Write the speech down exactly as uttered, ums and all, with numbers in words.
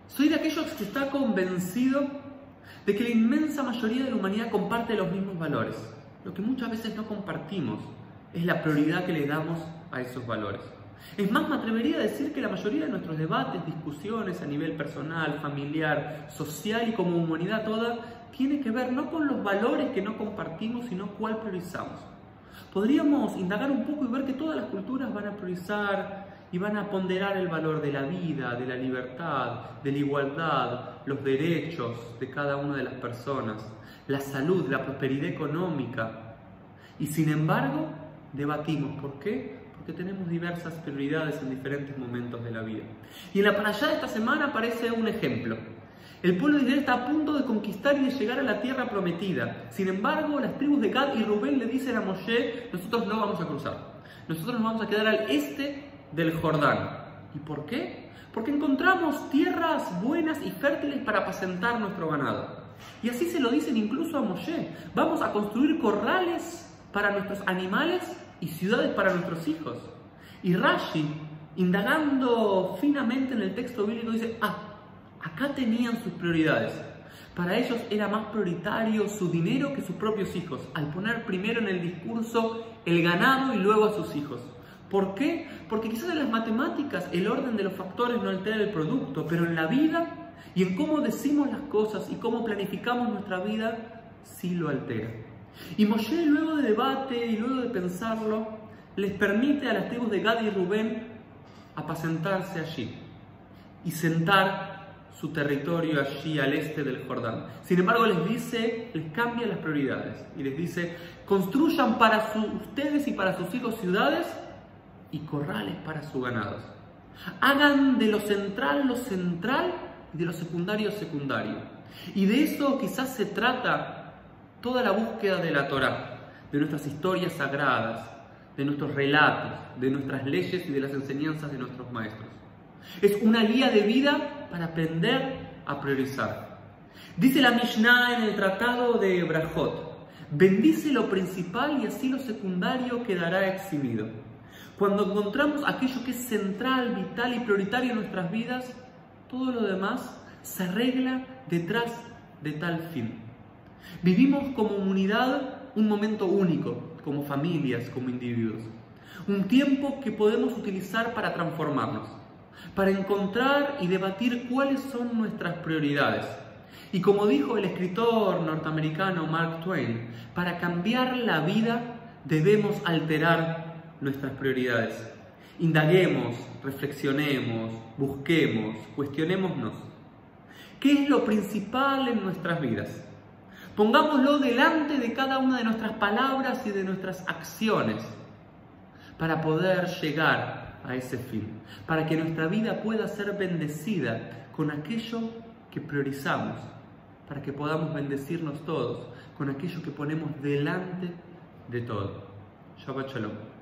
Soy de aquellos que está convencido de que la inmensa mayoría de la humanidad comparte los mismos valores. Lo que muchas veces no compartimos es la prioridad que le damos a esos valores. Es más, me atrevería a decir que la mayoría de nuestros debates, discusiones a nivel personal, familiar, social y como humanidad toda, tiene que ver no con los valores que no compartimos, sino cuál priorizamos. Podríamos indagar un poco y ver que todas las culturas van a priorizar y van a ponderar el valor de la vida, de la libertad, de la igualdad, los derechos de cada una de las personas, la salud, la prosperidad económica. Y sin embargo, debatimos. ¿Por qué? Porque tenemos diversas prioridades en diferentes momentos de la vida. Y en la parashá de esta semana aparece un ejemplo. El pueblo de Israel está a punto de conquistar y de llegar a la tierra prometida. Sin embargo, las tribus de Gad y Rubén le dicen a Moshe: nosotros no vamos a cruzar. Nosotros nos vamos a quedar al este del Jordán. ¿Y por qué? Porque encontramos tierras buenas y fértiles para apacentar nuestro ganado. Y así se lo dicen incluso a Moshe: vamos a construir corrales para nuestros animales y ciudades para nuestros hijos. Y Rashi, indagando finamente en el texto bíblico, dice: ah, acá tenían sus prioridades. Para ellos era más prioritario su dinero que sus propios hijos, al poner primero en el discurso el ganado y luego a sus hijos. ¿Por qué? Porque quizás en las matemáticas el orden de los factores no altera el producto, pero en la vida y en cómo decimos las cosas y cómo planificamos nuestra vida, sí lo altera. Y Moshe, luego de debate y luego de pensarlo, les permite a las tribus de Gad y Rubén apacentarse allí y sentar su territorio allí al este del Jordán. Sin embargo, les dice, les cambia las prioridades y les dice: construyan para su, ustedes y para sus hijos ciudades y corrales para sus ganados. Hagan de lo central lo central y de lo secundario secundario. Y de eso quizás se trata toda la búsqueda de la Torá, de nuestras historias sagradas, de nuestros relatos, de nuestras leyes y de las enseñanzas de nuestros maestros. Es una guía de vida para aprender a priorizar. Dice la Mishnah en el tratado de Brajot: bendice lo principal y así lo secundario quedará eximido. Cuando encontramos aquello que es central, vital y prioritario en nuestras vidas, todo lo demás se arregla detrás de tal fin. Vivimos como humanidad un momento único, como familias, como individuos. Un tiempo que podemos utilizar para transformarnos, para encontrar y debatir cuáles son nuestras prioridades. Y como dijo el escritor norteamericano Mark Twain, para cambiar la vida debemos alterar nuestras prioridades. Indaguemos, reflexionemos, busquemos, cuestionémonos. ¿Qué es lo principal en nuestras vidas? Pongámoslo delante de cada una de nuestras palabras y de nuestras acciones para poder llegar a ese fin, para que nuestra vida pueda ser bendecida con aquello que priorizamos, para que podamos bendecirnos todos con aquello que ponemos delante de todo. Shabbat Shalom.